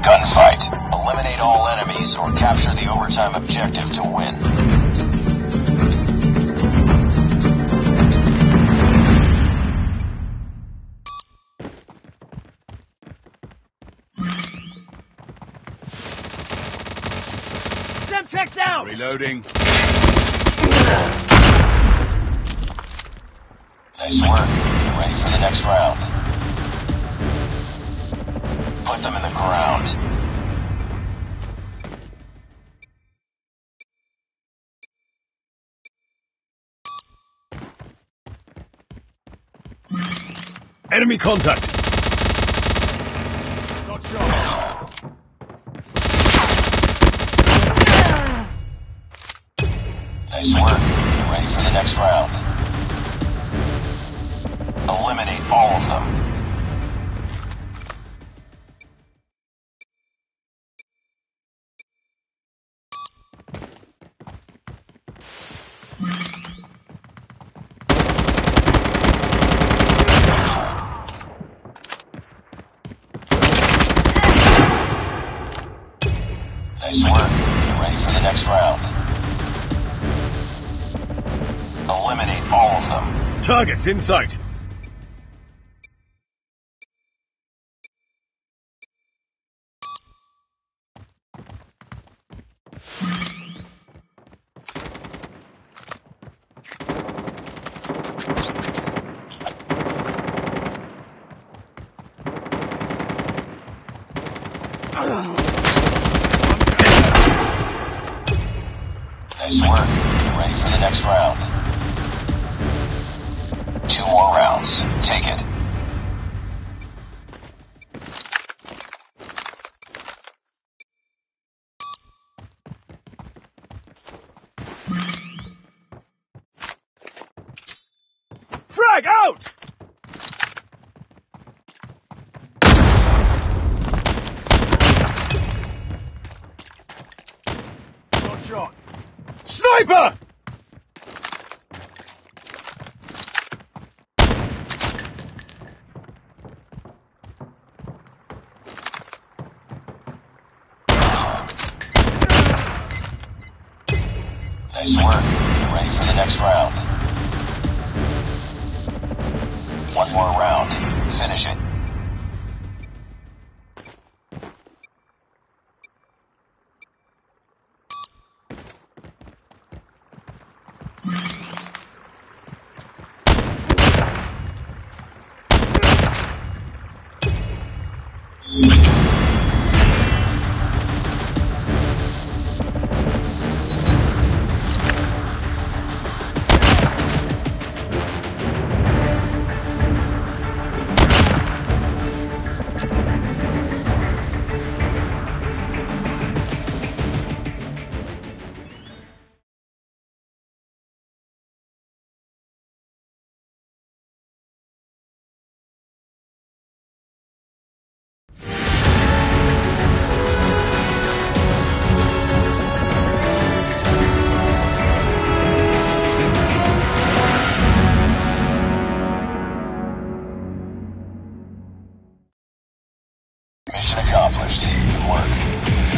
Gunfight. Eliminate all enemies or capture the overtime objective to win. Semtex out! Reloading. Nice work. Ready for the next round. Put them in the ground. Enemy contact. Got shot. Nice work. Ready for the next round. Eliminate all of them. Nice work. Ready for the next round. Eliminate all of them. Targets in sight. Nice work. Ready for the next round. 2 more rounds. Take it. Frag out! Got shot. Sniper! Nice work. Ready for the next round. 1 more round. Finish it. Mission accomplished. Good work.